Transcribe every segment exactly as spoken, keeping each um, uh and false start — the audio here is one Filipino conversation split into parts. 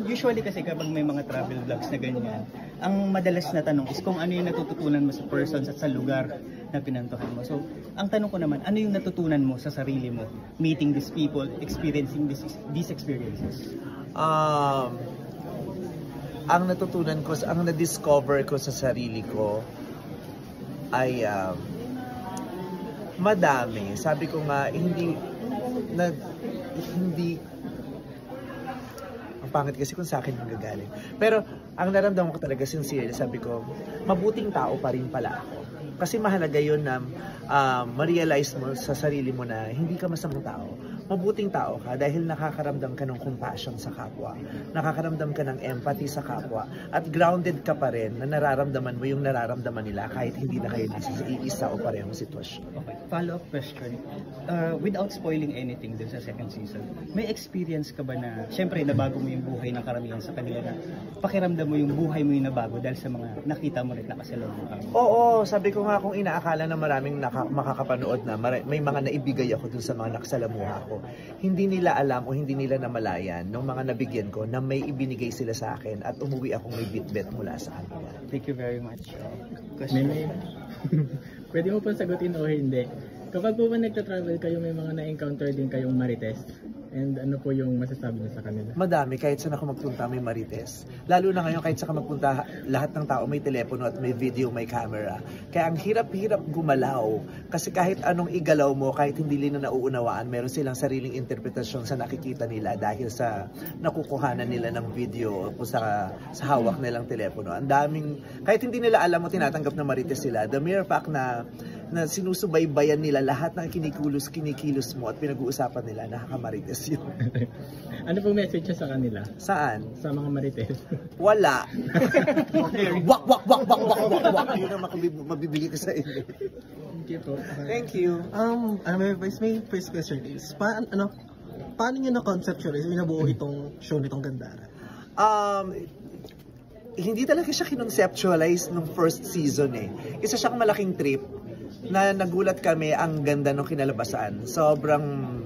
usually kasi kapag may mga travel vlogs na ganyan, ang madalas na tanong is kung ano yung natututunan mo sa persons at sa lugar na pinantuhan mo. So, ang tanong ko naman, ano yung natutunan mo sa sarili mo meeting these people, experiencing this, these experiences? Um, ang natutunan ko, ang na-discover ko sa sarili ko ay um, madami. Sabi ko nga, hindi na, hindi ang pangit kasi kung sa akin yung gagaling. Pero ang naramdaman ko talaga sincerely, sabi ko, mabuting tao pa rin pala ako. Kasi mahalaga yun na uh, ma-realize mo sa sarili mo na hindi ka masamang tao. Mabuting tao ka dahil nakakaramdam ka ng compassion sa kapwa. Nakakaramdam ka ng empathy sa kapwa. At grounded ka pa rin na nararamdaman mo yung nararamdaman nila kahit hindi na kayo nasa iisa o parehong sitwasyon. Okay, follow-up question. Uh, without spoiling anything dun sa second season, may experience ka ba na, syempre nabago mo yung buhay ng karamihan sa kanila na pakiramdam mo yung buhay mo yung nabago dahil sa mga nakita mo rin nakasalubong? Oo, sabi ko nga kung inaakala na maraming naka, makakapanood na, may mga naibigay ako dun sa mga nakasalamuha ko. Hindi nila alam o hindi nila namalayan nung mga nabigyan ko na may ibinigay sila sa akin at umuwi akong may bit-bit mula sa kanila. Thank you very much. Question. May, may, pwede mo pong sagutin o hindi. Kapag po ba nagta-travel kayo, may mga na-encounter din kayong marites? And ano po yung masasabi niyo sa kanila? Madami, kahit saan ako magpunta may marites. Lalo na ngayon kahit saan ka magpunta, lahat ng tao may telepono at may video, may camera. Kaya ang hirap-hirap gumalaw. Kasi kahit anong igalaw mo, kahit hindi nila nauunawaan, meron silang sariling interpretasyon sa nakikita nila dahil sa nakukuhanan nila ng video o sa, sa hawak nilang telepono. Ang daming, kahit hindi nila alam mo tinatanggap na marites sila, the mere fact na na sinusubaybayan nila lahat ng kinikilos, kinikilos mo at pinag-uusapan nila, nakakamarites yun. Ano pong message sa kanila? Saan? Sa mga marites? Wala. Wak, wak, wak, wak, wak, wak, wak. Yun ang mabibigay ko sa inyo. Thank you po. Thank you. Um, ano, may, may first question is, pa, ano, paano nyo na-conceptualize, nabuo itong show nitong Gandara? Um, hindi talaga siya kinonceptualize nung first season eh. Isa siyang malaking trip na nagulat kami ang ganda ng kinalabasan. Sobrang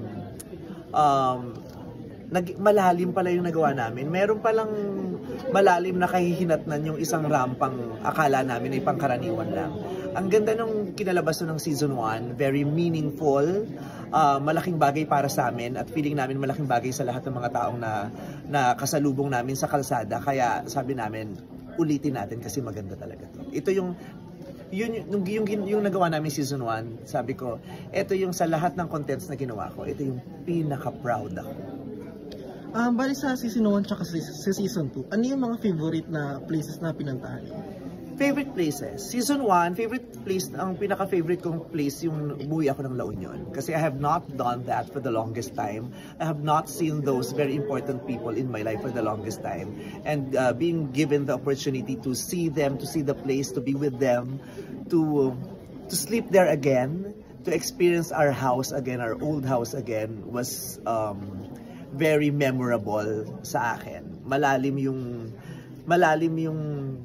um, nag, malalim pala yung nagawa namin. Meron palang malalim na kahihinatnan yung isang rampang akala namin ay pangkaraniwan lang. Ang ganda ng kinalabasan ng season one, very meaningful, uh, malaking bagay para sa amin at feeling namin malaking bagay sa lahat ng mga taong na, na kasalubong namin sa kalsada. Kaya sabi namin, ulitin natin kasi maganda talaga to. Ito yung Yun, yung, yung, yung, yung nagawa namin season one, sabi ko, ito yung sa lahat ng contents na ginawa ko, ito yung pinaka-proud ako. Um, bali sa season one tsaka sa, sa season two, ano yung mga favorite na places na pinantahan? Favorite places? Season one, favorite place, ang pinaka-favorite kong place yung umuwi ako ng La Union. Kasi I have not done that for the longest time. I have not seen those very important people in my life for the longest time. And uh, being given the opportunity to see them, to see the place, to be with them, to, to sleep there again, to experience our house again, our old house again, was um, very memorable sa akin. Malalim yung, malalim yung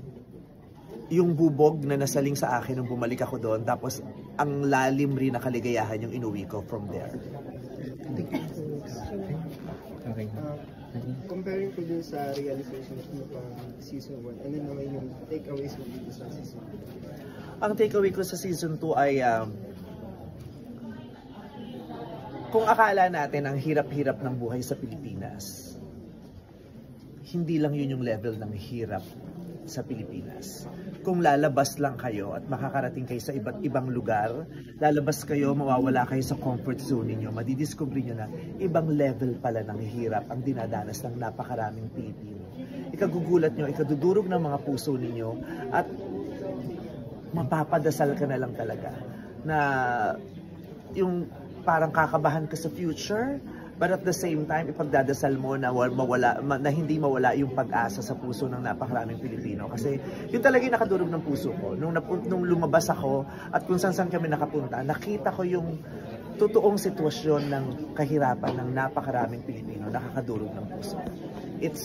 yung bubog na nasaling sa akin nung bumalik ako doon, tapos ang lalim rin na kaligayahan yung inuwi ko from there. Okay. Uh, comparing ko dun sa realization mo pang season one, ano naman yung takeaways mo dito sa season two? Ang takeaway ko sa season two ay um, kung akala natin ang hirap-hirap ng buhay sa Pilipinas, hindi lang yun yung level ng hirap sa Pilipinas. Kung lalabas lang kayo at makakarating kayo sa iba't ibang lugar, lalabas kayo, mawawala kayo sa comfort zone niyo, madidiscover niyo na ibang level pala ng hirap ang dinadanas ng napakaraming Pilipino. Ikagugulat niyo, ikadudurog ng mga puso ninyo at mapapadasal ka na lang talaga na yung parang kakabahan ka sa future, but at the same time, ipagdadasal mo na, mawala, na hindi mawala yung pag-asa sa puso ng napakaraming Pilipino. Kasi yun talaga yung nakadurog ng puso ko. Nung, nung lumabas ako at kung saan-saan kami nakapunta, nakita ko yung totoong sitwasyon ng kahirapan ng napakaraming Pilipino, nakakadurog ng puso. It's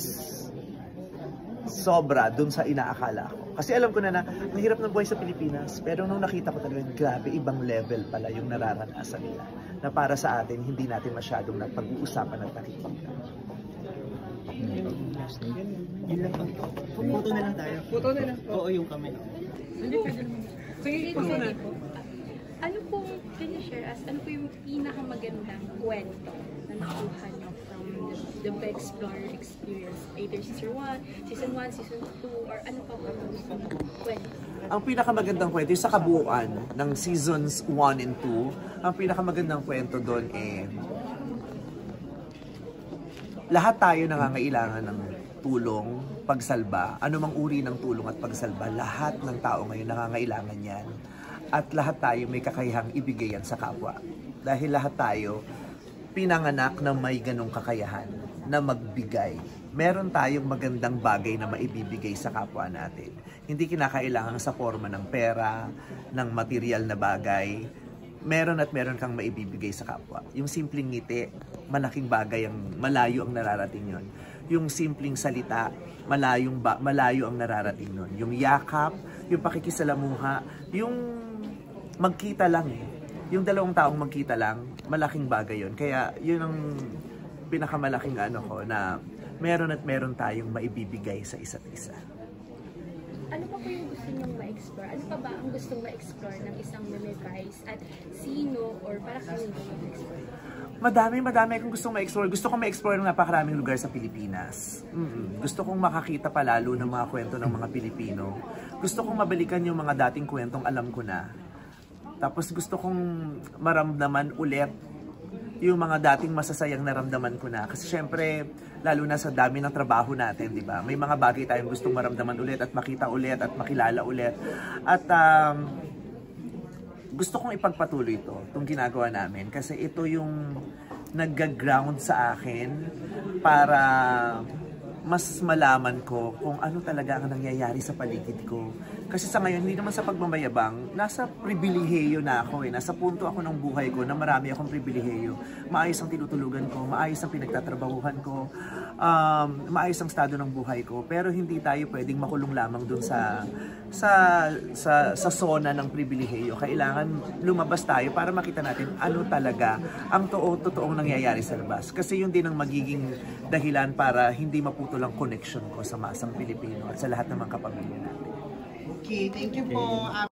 sobra dun sa inaakala ko. Kasi alam ko na na, mahirap ng buhay sa Pilipinas, pero nung nakita ko talaga, grabe, ibang level pala yung nararanasan nila. Na para sa atin, hindi natin masyadong napag-uusapan at nakikita. Yun lang po. Photo na lang tayo. Photo na lang. Oo, yung kami. Sige, sige po. Ano po, can you share us, ano po yung pinakamagandang kwento na nakuha niyo from the, the Be Explorer experience? Either season one, season one, season two, or ano pa po yung kwento? Ang pinakamagandang kwento, yung sa kabuuan ng seasons one and two, ang pinakamagandang kwento doon eh, lahat tayo nangangailangan ng tulong, pagsalba, anumang uri ng tulong at pagsalba, lahat ng tao ngayon nangangailangan yan. At lahat tayo may kakayahang ibigay yan sa kapwa. Dahil lahat tayo pinanganak na may ganong kakayahan na magbigay. Meron tayong magandang bagay na maibibigay sa kapwa natin. Hindi kinakailangan sa forma ng pera, ng material na bagay. Meron at meron kang maibibigay sa kapwa. Yung simpleng ngiti, malaking bagay, ang malayo ang nararating yon. Yung simpleng salita, malayong ba, malayo ang nararating nun. Yung yakap, yung pakikisalamuha, yung magkita lang eh. Yung dalawang taong magkita lang, malaking bagay yun. Kaya yun ang pinakamalaking ano ko na meron at meron tayong maibibigay sa isa't isa. Ano pa po yung gusto nyong ma-explore? Ano pa ba ang gustong ma-explore ng isang Mimivise at sino or para kanino ma-explore? Madami, madami akong gustong ma-explore. Gusto kong ma-explore ng napakaraming lugar sa Pilipinas. Mm-hmm. Gusto kong makakita palalo ng mga kwento ng mga Pilipino. Gusto kong mabalikan yung mga dating kwentong alam ko na. Tapos gusto kong maramdaman ulit yung mga dating masasayang naramdaman ko na. Kasi syempre, lalo na sa dami ng trabaho natin, di ba? May mga bagay tayong gustong maramdaman ulit at makita ulit at makilala ulit. At um, gusto kong ipagpatuloy ito, itong ginagawa namin. Kasi ito yung nag-ground sa akin para mas malaman ko kung ano talaga ang nangyayari sa paligid ko. Kasi sa ngayon, hindi naman sa pagmamayabang, nasa pribilehiyo na ako eh. Nasa punto ako ng buhay ko na marami akong pribilehiyo. Maayos ang tinutulugan ko, maayos ang pinagtatrabahuhan ko, um, maayos ang estado ng buhay ko. Pero hindi tayo pwedeng makulong lamang dun sa sa sa, sa zona ng pribilehiyo. Kailangan lumabas tayo para makita natin ano talaga ang to totoong nangyayari sa labas. Kasi yun din ang magiging dahilan para hindi maputol ang connection ko sa masang Pilipino at sa lahat ng mga kapamilya natin. Okay, thank you po.